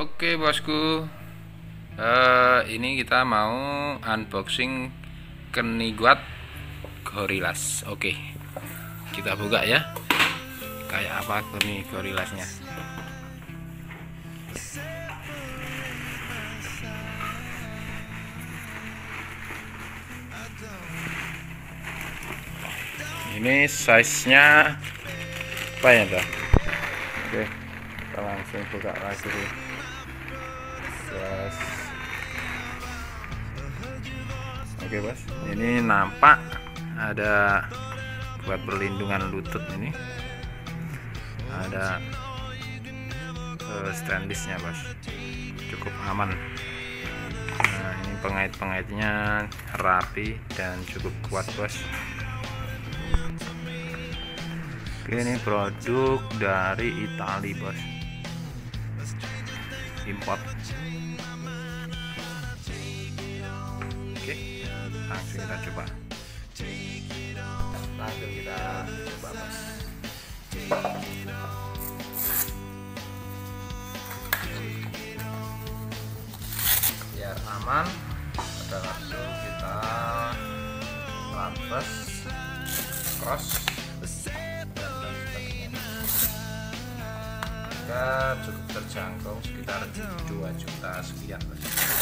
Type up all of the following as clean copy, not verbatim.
Oke bosku, ini kita mau unboxing Keniguat Gorillas. Oke, kita buka ya. Kayak apa nih Gorillasnya? Ini size-nya apa ya, Bang? Oke, kita langsung buka lagi. Yes. Oke bos, ini nampak ada buat perlindungan lutut, ini ada stainlessnya bos, cukup aman. Nah, ini pengait-pengaitnya rapi dan cukup kuat bos. Oke, ini produk dari Italia bos, import. Oke, langsung kita coba. Bos. Biar aman, pada langsung kita lepas cross dan sebagainya. Harga cukup terjangkau, sekitar 2 juta sekian bos.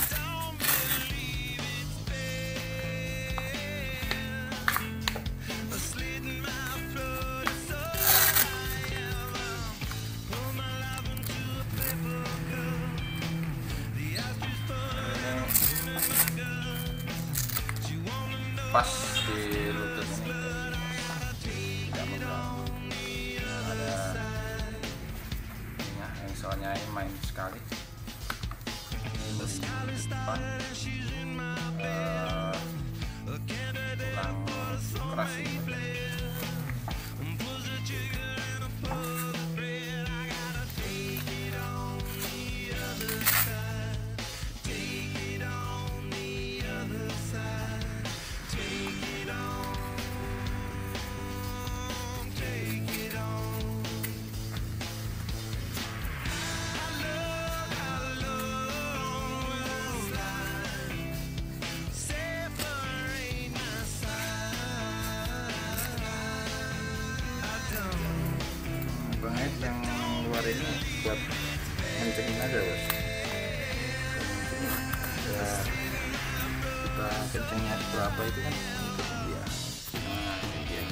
Pas di lutut ini tidak mengganggu. Ada minyak yang soalnya main sekali. Ini depan tulang keras ini. Pengait yang luar ini buat kencengin aja bos. Ya, kita kencengnya berapa itu kan ngikutin dia. Nah, ini dia.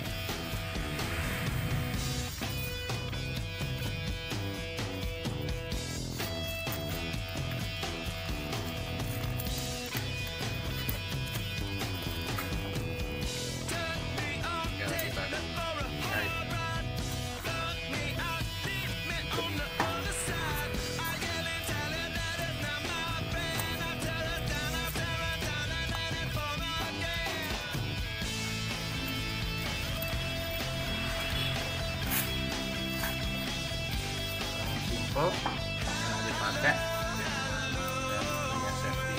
Yang dipakai dan punya safety.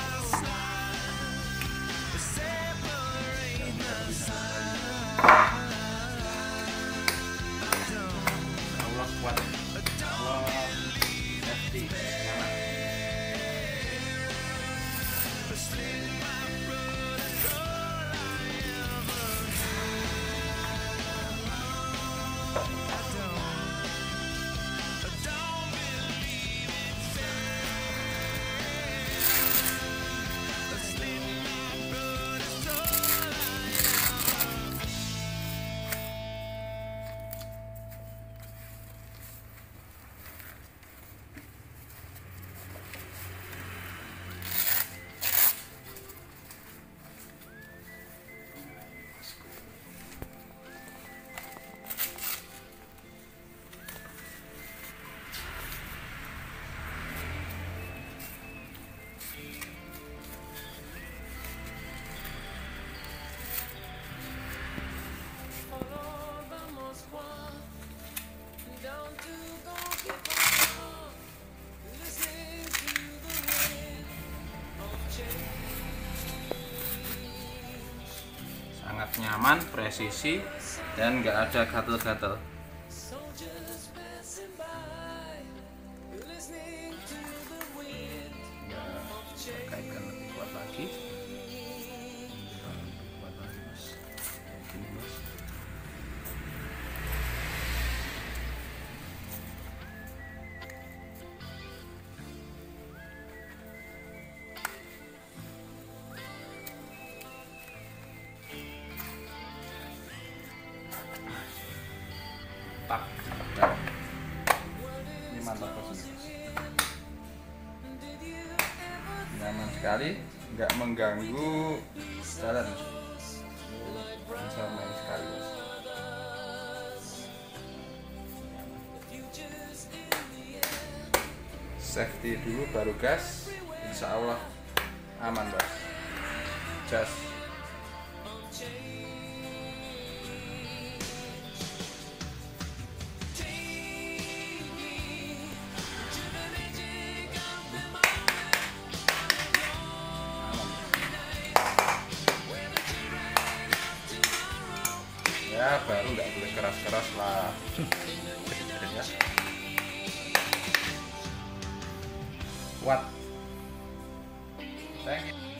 Allah kuat, Allah safety, nyaman. Sangat nyaman, presisi, dan nggak ada gatel-gatel. lagi. Mas. Kayak gini, Mas. Tak. Nah. Ini mantap Mas. Nyaman sekali, nggak mengganggu jalan, bisa main sekali Mas. Safety dulu baru gas, insya Allah aman Mas. Jas. Ya baru nggak boleh keras-keras lah. Ya. Kuat. Thank you.